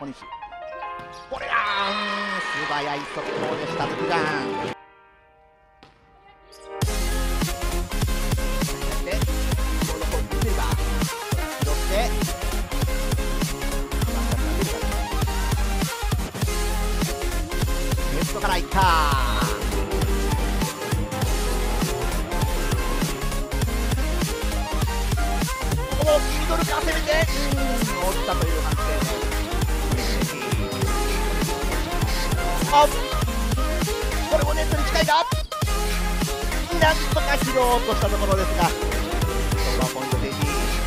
小西、これが素早い速攻でした福山。でボールを見せるか、拾ってネットからいった。ここもミドルから攻めて落ちたという判定。あ、これもネットに近いか、なんとか拾おうとしたところですが、ここはポイントで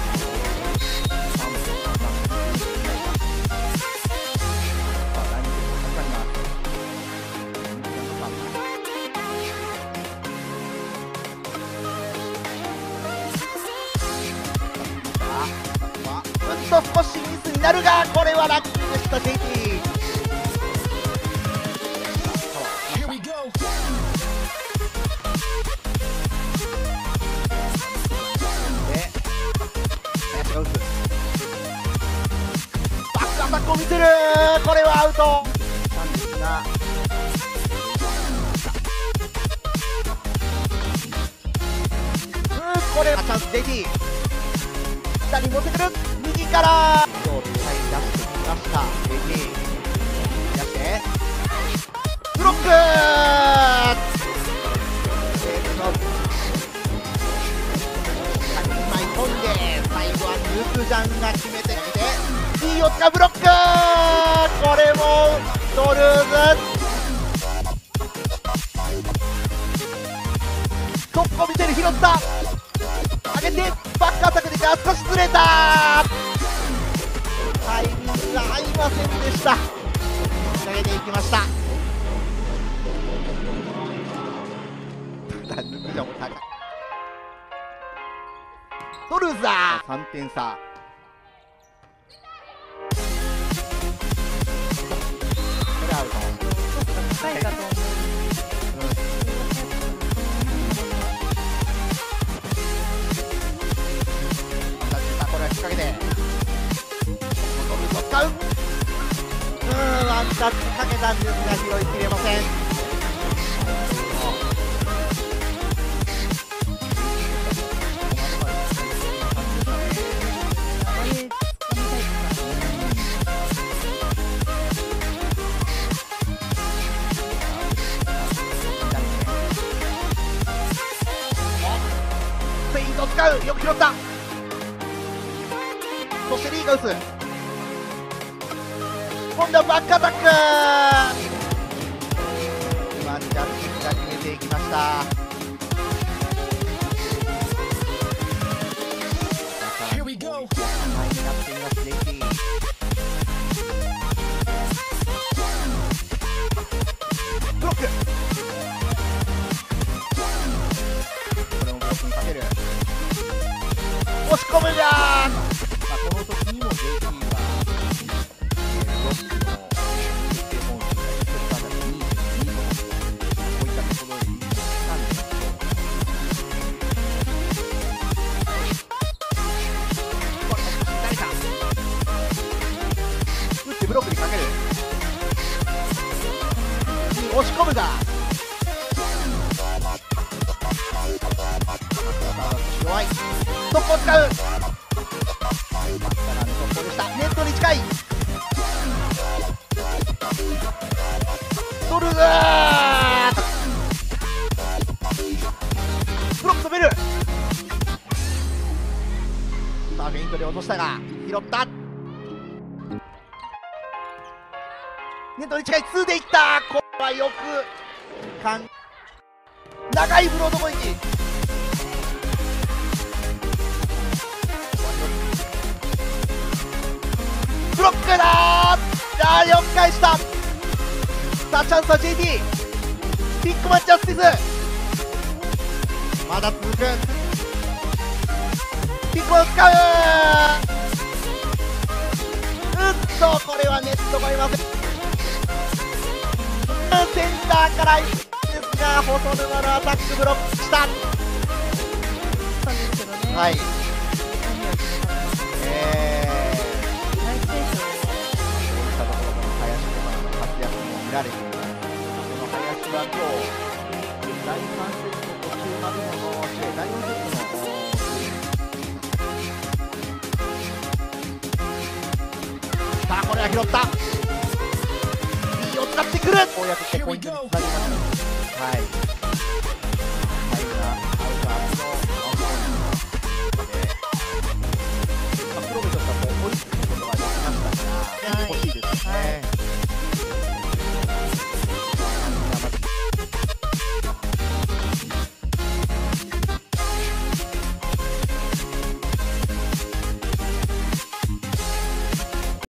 少しミスになるが、これはラッキーでした。 JT バックアタックを見せる、これはアウトなんですが、これはチャンス。 JT 下に持ってくる、右から今日使い出してきました。 JT 出してブロック、2枚飛んで最後はヌクジャンが決めてきて、いいよつかブロック、これもドルーズ速攻見せる、拾った、上げてバックアタックで少しずれた、タイミングが合いませんでした。投げていきました。ただヌクジャンも高い、ドルーザー3点差。これアウト。 高いかと思う。 これは引っ掛けてドルーズを使う。ワンタッチかけたんですが拾いきれません。フェイントを使う、よく拾った。そしてリーが打つ、今度はバックアタック、ワンジャッジが決めていきました。前になっています JT。 ブロック、これもブロックにかける、押し込むじゃん。この時にも JT はブロックの決定本数が1人当たり 2.2 のこういったところにしたんですけど、誰か打ってブロックにかける、押し込むが弱い、速攻を使う、ネットに近い、ドルーザーブロック止める、さあフェイントで落としたが拾った、ネットに近い、2でいった、これはよく長いブロード攻撃、ブロックだー、4回した。さあチャンスは JT、 ビッグマッチはスティス、まだ続く、ビッグマンを使う、これはネットがいません。センターからですが細沼のアタックブロックした。はい、ナイス選手られています。この林は今日第3セット途中までの試合、第4セットのさあこれは拾った。 B を使ってくる。こうやってポイントにつなげました。はい。